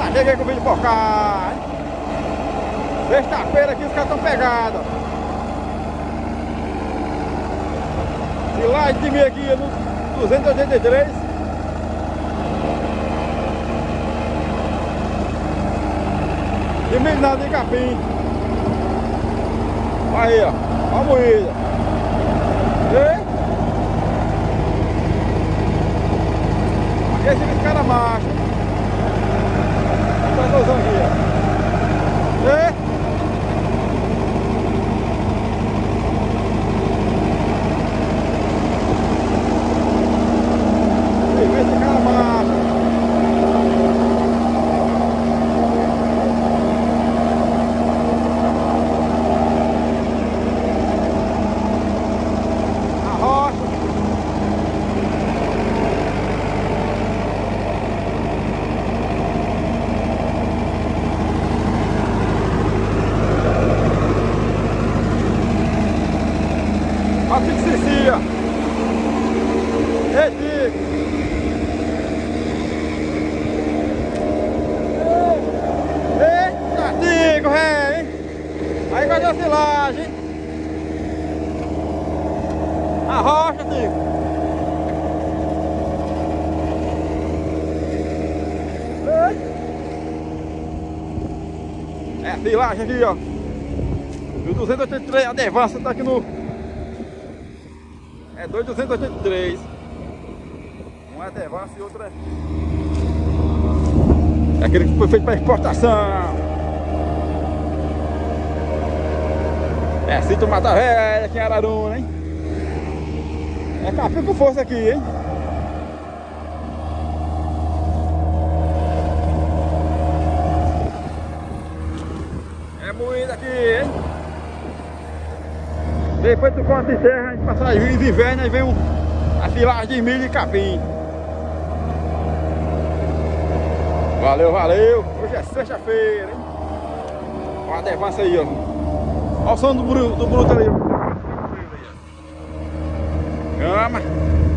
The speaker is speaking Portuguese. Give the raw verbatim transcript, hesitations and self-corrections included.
cheguei com o vídeo por cá, hein? Sexta-feira aqui os caras estão pegados. E lá de mim aqui no duzentos e oitenta e três. De milho nada em capim. Aí, ó. Ó a moída. E? Aqui é esse cara macho. Tá gozando aqui, ó. E? Esse cara macho. Asfixia. Ei, eita, Tico, ré, hein? Aí vai dar silagem, hein? A rocha, Tico. É, silagem aqui, ó. E o duzentos e oitenta e três, a Devassa tá aqui no... É dois duzentos e oitenta e três. Um é Devassa e outro é... É aquele que foi feito para exportação. É Cinto Mata Velha aqui em Araruna, hein? É capim com força aqui, hein? É moída aqui, hein? Depois do corte de terra, a gente passa os invernos, aí vem um, a silagem de milho e capim. Valeu, valeu! Hoje é sexta-feira, hein? Olha a Devassa aí, ó. Olha o som do bruto, do bruto ali, ó. Cama!